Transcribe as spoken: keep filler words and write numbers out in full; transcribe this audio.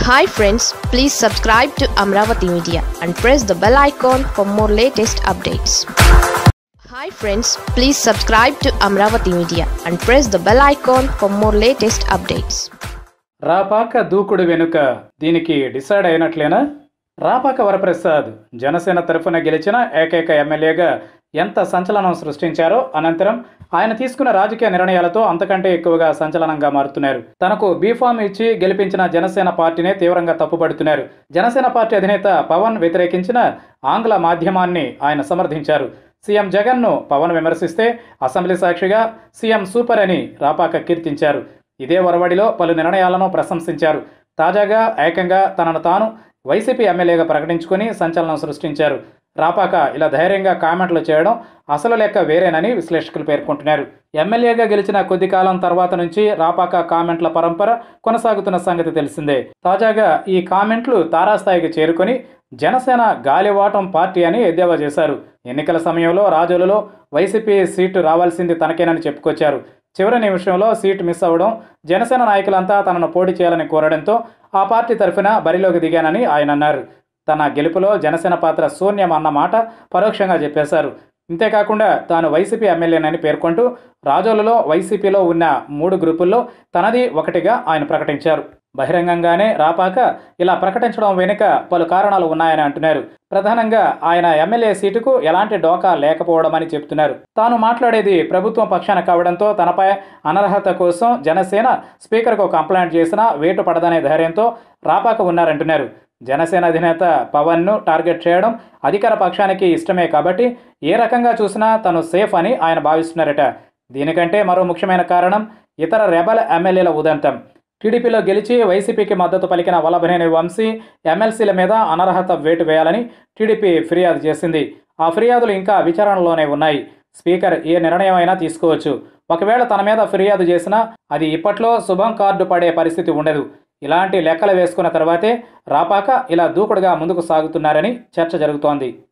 Hi friends, please subscribe to Amaravathi Media and press the bell icon for more latest updates. Hi friends, please subscribe to Amaravathi Media and press the bell icon for more latest updates. Rapaka దూకుడు వెనుక దీనికి decide అయినట్లేనా? రాపాక వరప్రసాద్ జనసేన తరఫున గెలిచిన ఏకైక ఎమ్మెల్యేగా ఎంత సంచలనం సృష్టించారో అనంతరం ఆయన తీసుకున్న రాజకీయ నిర్ణయాలతో అంతకంటే ఎక్కువగా సంచలనంగా మారుతున్నారు. తనకు బీఫామ్ ఇచ్చి గెలిపించిన జనసేన పార్టీనే తీవ్రంగా తప్పుపడుతున్నారు. జనసేన పార్టీ అధినేత పవన్ వ్యతిరేకించిన ఆంగ్ల మాధ్యమాన్ని ఆయన సమర్థించారు. సీఎం జగన్ను పవన్ విమర్శిస్తే అసెంబ్లీ సాక్షిగా సీఎం సూపర్ అని రాపాక కీర్తించారు. ఇదే వరవడిలో పలు నిర్ణయాలను ప్రశంసించారు. తాజాగా ఏకంగా తనను తాను వైసీపీ ఎమ్మెల్యేగా ప్రకటించుకుని సంచలనం సృష్టించారు. రాపాక ఇలా ధైర్యంగా కామెంట్లు చేయడం అసలు లెక్క వేరేనని విశ్లేషకులు పేర్కొంటున్నారు. ఎమ్మెల్యేగా గెలిచిన కొద్ది కాలం తర్వాత నుంచి రాపాక కామెంట్ల పరంపర కొనసాగుతున్న సంగతి తెలిసిందే. తాజాగా ఈ కామెంట్లు తారాస్థాయికి చేరుకొని జనసేన గాలివాటం పార్టీ అని ఎద్దేవా చేశారు. ఎన్నికల సమయంలో రాజోలులో వైసీపీ సీటు రావాల్సింది తనకేనని చెప్పుకొచ్చారు. చివరి నిమిషంలో సీటు మిస్ అవ్వడం, జనసేన నాయకులంతా తనను పోటీ చేయాలని కోరడంతో ఆ పార్టీ తరఫున బరిలోకి దిగానని ఆయన అన్నారు. తన గెలుపులో జనసేన పాత్ర శూన్యం అన్న మాట పరోక్షంగా చెప్పేశారు. ఇంతేకాకుండా తాను వైసీపీ ఎమ్మెల్యేనని పేర్కొంటూ రాజోలులో వైసీపీలో ఉన్న మూడు గ్రూపుల్లో తనది ఒకటిగా ఆయన ప్రకటించారు. బహిరంగంగానే రాపాక ఇలా ప్రకటించడం వెనుక పలు కారణాలు ఉన్నాయని అంటున్నారు. ప్రధానంగా ఆయన ఎమ్మెల్యే సీటుకు ఎలాంటి డోకా లేకపోవడమని చెబుతున్నారు. తాను మాట్లాడేది ప్రభుత్వం పక్షాన కావడంతో తనపై అనర్హత కోసం జనసేన స్పీకర్కు కంప్లైంట్ చేసినా వేటు పడదనే ధైర్యంతో రాపాక ఉన్నారంటున్నారు. జనసేన అధినేత పవన్ను టార్గెట్ చేయడం అధికార పక్షానికి ఇష్టమే కాబట్టి ఏ రకంగా చూసినా తను సేఫ్ అని ఆయన భావిస్తున్నారట. దీనికంటే మరో ముఖ్యమైన కారణం ఇతర రెబల్ ఎమ్మెల్యేల ఉదంతం. టీడీపీలో గెలిచి వైసీపీకి మద్దతు పలికిన వల్లభనేని వంశీ ఎమ్మెల్సీల మీద అనర్హత వేటు వేయాలని టీడీపీ ఫిర్యాదు చేసింది. ఆ ఫిర్యాదులు ఇంకా విచారణలోనే ఉన్నాయి. స్పీకర్ ఏ నిర్ణయం అయినా తీసుకోవచ్చు. ఒకవేళ తన మీద ఫిర్యాదు చేసినా అది ఇప్పట్లో శుభం కార్డు పడే పరిస్థితి ఉండదు. ఇలాంటి లెక్కలు వేసుకున్న తర్వాతే రాపాక ఇలా దూకుడుగా ముందుకు సాగుతున్నారని చర్చ జరుగుతోంది.